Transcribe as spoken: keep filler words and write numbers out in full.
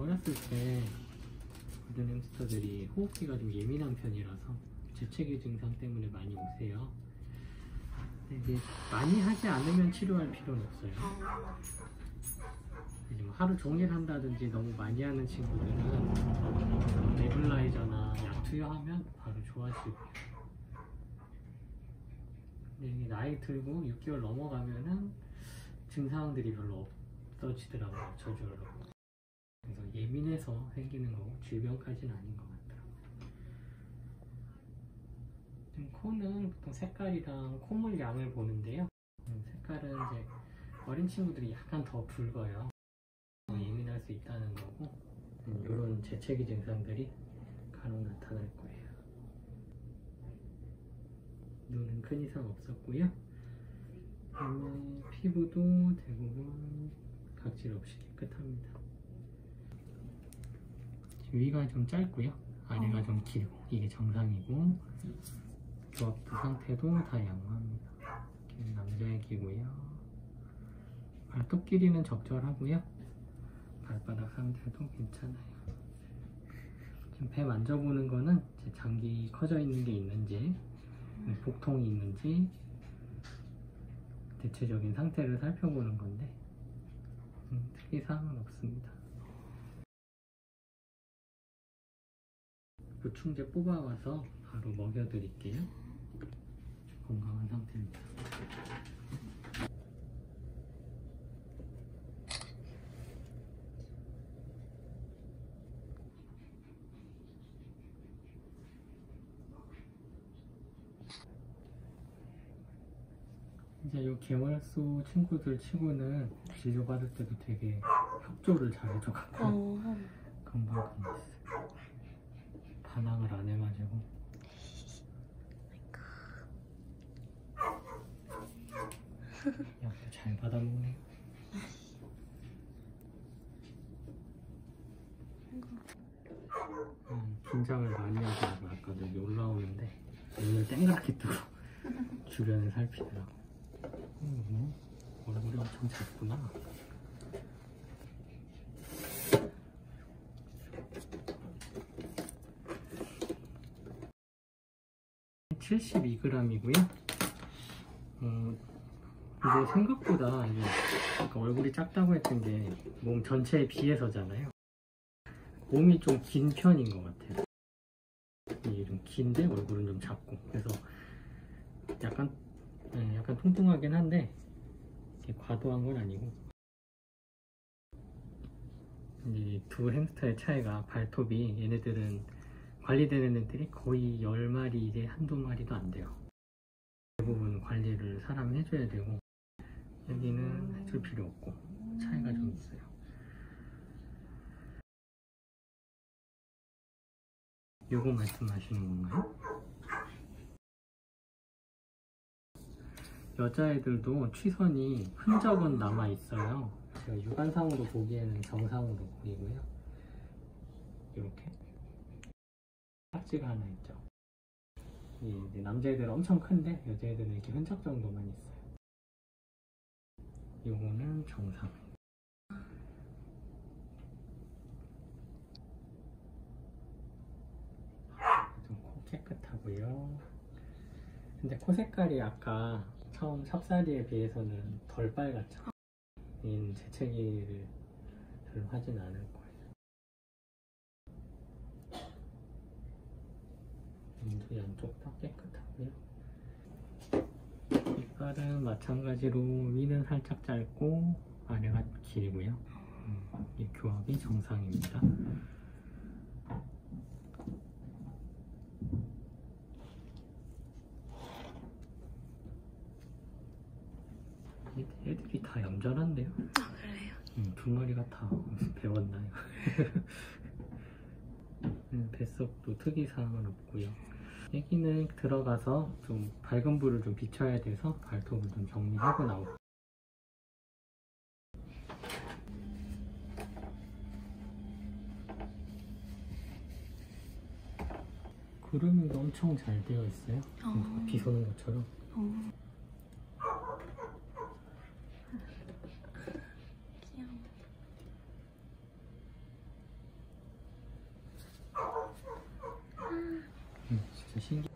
어렸을 때 모든 햄스터들이 호흡기가 좀 예민한 편이라서 재채기 증상 때문에 많이 오세요. 근데 이제 많이 하지 않으면 치료할 필요는 없어요. 이제 뭐 하루 종일 한다든지 너무 많이 하는 친구들은 네블라이저나 약 투여하면 바로 좋아지고요. 근데 나이 들고 육 개월 넘어가면은 증상들이 별로 없어지더라고요, 저절로. 그래서 예민해서 생기는 거고 질병까지는 아닌 것 같더라고요. 코는 보통 색깔이랑 콧물 양을 보는데요. 색깔은 이제 어린 친구들이 약간 더 붉어요. 예민할 수 있다는 거고, 이런 재채기 증상들이 간혹 나타날 거예요. 눈은 큰 이상 없었고요. 피부도 대부분 각질 없이 깨끗합니다. 위가 좀 짧고요, 아래가 어. 좀 길고, 이게 정상이고, 조합도 상태도 다 양호합니다. 남자의 귀고요. 발톱 길이는 적절하고요. 발바닥 상태도 괜찮아요. 지금 배 만져보는 거는 제 장기 커져 있는 게 있는지, 복통이 있는지, 대체적인 상태를 살펴보는 건데 음, 특이사항은 없습니다. 보충제 뽑아와서 바로 먹여드릴게요. 건강한 상태입니다. 이제 요 개월수 친구들 치고는 진료받을 때도 되게 협조를 잘 해줘갖고 어. 금방 끝났어요. 반항을 안 해가지고. 약도 잘 받아먹네요. 음, 긴장을 많이 하더라고요. 아까 여기 올라오는데 눈을 땡그랗게 뜨고 주변을 살피더라고요. 음, 얼굴이 엄청 작구나. 칠십이 그램이고요. 음, 이게 생각보다 이게 그러니까 얼굴이 작다고 했던 게 몸 전체에 비해서잖아요. 몸이 좀 긴 편인 것 같아요. 이게 좀 긴데 얼굴은 좀 작고, 그래서 약간 네, 약간 통통하긴 한데 이게 과도한 건 아니고. 이 두 햄스터의 차이가 발톱이, 얘네들은 관리되는 애들이 거의 열 마리 이제 한두 마리도 안 돼요. 대부분 관리를 사람이 해줘야 되고, 여기는 해줄 필요 없고 차이가 좀 있어요. 요거 말씀하시는 건가요? 여자애들도 취선이 흔적은 남아있어요. 제가 육안상으로 보기에는 정상으로 보이고요. 이렇게 딱지가 하나 있죠. 이 남자애들은 엄청 큰데 여자애들은 이렇게 흔적 정도만 있어요. 요거는 정상. 좀 코 깨끗하고요. 근데 코 색깔이 아까 처음 삽살이에 비해서는 덜 빨갛죠. 얘는 재채기를 별로 하진 않을 거예요. 눈도 양쪽 다 깨끗하고요. 이빨은 마찬가지로 위는 살짝 짧고 아래가 길고요. 음, 이 교합이 정상입니다. 애들이 다 얌전한데요? 아, 그래요? 음, 두 마리가 다 배웠나요? 음, 뱃속도 특이사항은 없고요. 애기는 들어가서 좀 밝은 불을 좀 비춰야 돼서 발톱을 좀 정리하고 나오고. 구름이 엄청 잘 되어 있어요. 어. 비 쏘는 것처럼. 어. 귀여워. 신기.